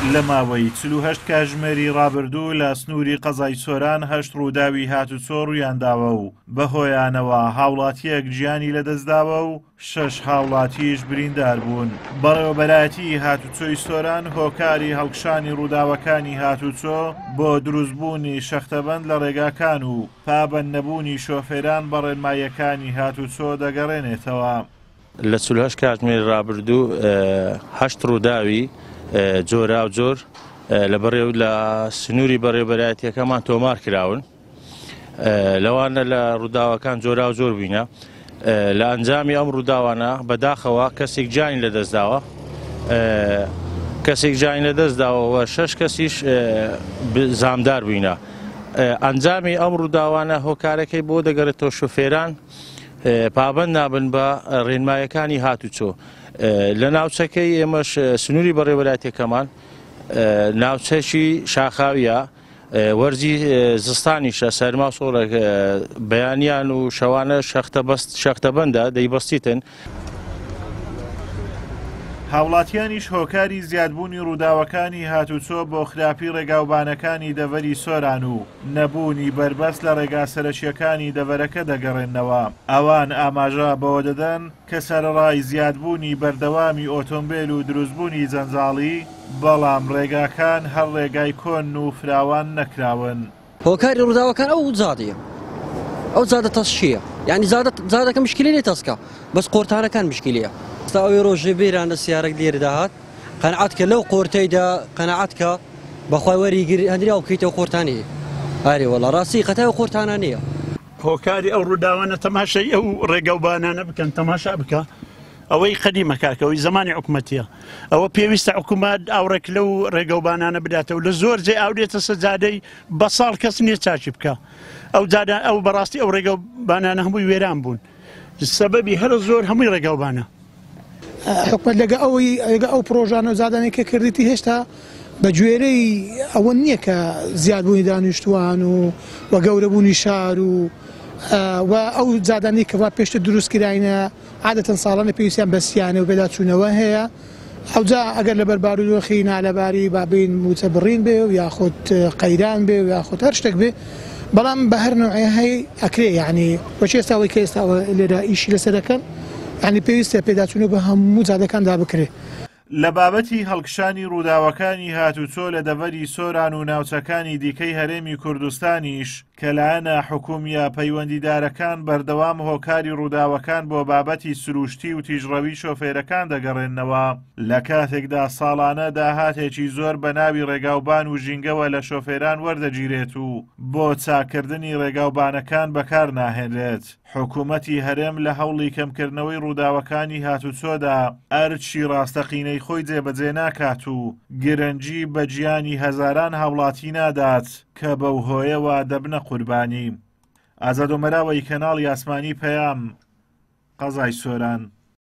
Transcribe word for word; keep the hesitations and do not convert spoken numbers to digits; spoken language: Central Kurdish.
لە ماوەی چل و هەشت کاتژمێری ڕابردوو لە سنووری قەزای سۆران هەشت ڕووداوی هاتوچۆ ڕوویانداوە و بەهۆیانەوە هاوڵاتیەک گیانی لەدەستداوە و شەش هاوڵاتیش بریندار بوون. بەڕێوەبەرایەتی هاتوچۆی سۆران هۆکاری هەڵکشانی ڕووداوەکانی هاتوچۆ بۆ دروستبوونی شەختەبەند لە ڕێگاکان و پابەند نەبوونی شۆفێران بە ڕێنماییەکانی هاتوچۆ دەگەڕێنێتەوە. لە چل و هەشت کاتژمێری ڕابردوو هەشت ڕووداوی جۆرا و جۆر لە بەڕێو لە سنووری بەڕێوەبەرایەتیەکەمان تۆمار کراون. لەوانە لە ڕووداوەکان جۆرا و جۆر بووینە. لە ئەنجامی ئەم ڕووداوانە بەداخەوە کەسێک گیانی لەدەستداوە کەسێک گیانی لەدەستداوەوە شەش کەسیش زامدار بووینە. ئەنجامی ئەم ڕووداوانە هۆکارەکەی بۆ دەگەڕێتەوە شۆفێران پابەند نابن بە ڕێنماییەکانی هاتوچۆ. لە ناوچەکەی ئێمەش سنووری بەڕێوەبەرایەتیەکەمان ناوچەکی شاخاویە، وەرزی زستانیشە، سەرما و سۆڵێک بەیانیان و شەوانە شەختەبەندە دەیبەستیتن. هاوڵاتیانیش هۆکاری زیادبوونی ڕووداوەکانی هاتوچۆ بۆ خراپی ڕێگاوبانەکانی دەڤەری سۆران و نەبوونی بربەست لە ڕێگا سەرەکیەکانی دەڤەرەکە دەگەڕێنەوە. ئەوان ئاماژە بەوە دەدەن کە سەرەڕای زیادبوونی بەردەوامی ئۆتۆمبیل و دروستبوونی جەنجاڵی، بەڵام ڕێگاکان هەر ڕێگای کۆن و فراوان نەکراون. هۆکاری ڕووداوەکان ئەو زادیە، ئەو زادە تەسشیە، یعنی زادەکە مشکلی لێ تەسکە، بەس قۆرتانەکان مشکلیە. ئەوی ڕۆژێ بێران لە سیارەك لێرەداهات قەنەعەتکە لەو قۆرتەیدا قەنەعەتکە بەخوای وەریگر هەندری ئەو بکەیتەوە قۆرتانی. ئارێ وەڵا ڕاستی قەتای قۆرتانە نییە. هۆکاری ئەو ڕووداوانە تەماشای ئەو ڕێگەوبانانە بکەن، تەماشا بکە. ئەوەی قەدیمە کاکەوەی زمانی حکوومەتیە. ئەوە پێویستە حکوومەت ئاورێک لەو ڕێگەوبانانە بداتەوە. لە زۆر جێ ئاودێتە سەجادەی بە ساڵ کەس نییە چاچی بکە. ئەو جادە ئەو بەڕاستی ئەو ڕێگەوبانانە هەمووی وێران بوون. سەبەبی هەر زۆر هەمووی ڕێگەوبانە. حکومت لەگە ئەوەی ئەگە ئەو پرۆژانە و زادانێککە کردیتی هێشتا بە گوێرەی ئەوە نییە کە زیادبوونی دانیشتوان و وە گەورەبوونی شار و و ئەو زادانی کەوا پێشتە دروستکراینە عادەتەن ساڵانە پێویستیان بەستیانە و پێداچوونەوە هەیە. ئەوجا ئەگەر لەبەر بارودۆخی نالەباری بابین موچە بڕین بێ و یاخود قەیران بێ و یاخود هەر شتێک بێ، بەڵام بە هەر نوعی هەی ئەکرێ. یعنی بۆچی ئێستاەوەی کە ئێستاوە لێرە ئیشی لەسەرەکەن، یعنی پێویستە پێداچوونە بە هەموو جادەکاندا بکرێ. لە بابەتی هەڵکشانی ڕووداوەکانی هاتوچۆ لە دەڤەری سۆران و ناوچەکانی دیکەی هەرێمی کوردستانیش کە لایەنە حکوومیە پەیوەندیدارەکان بەردەوام هۆکاری ڕووداوەکان بۆ بابەتی سروشتی و تیژڕەوی شۆفێرەکان دەگەڕێنەوە، لە کاتێکدا ساڵانە داهاتێکی زۆر بە ناوی ڕێگاوبان و ژینگەوە لە شۆفێران وەردەگیرێت و بۆ چاکردنی ڕێگاوبانەکان بەکار ناهێنرێت. حکوومەتی هەرێم لە هەوڵی کەمکردنەوەی ڕووداوەکانی هاتوچۆدا ئەرچی ڕاستەقینەی خۆی جێبەجێ ناکات و گرنگی بە گیانی هەزاران هاوڵاتی نادات کە بەو هۆیەوە دەبنە قوربانی. ئازاد و مەراوەی کەناڵی ئاسمانی پەیام، قەزای سۆران.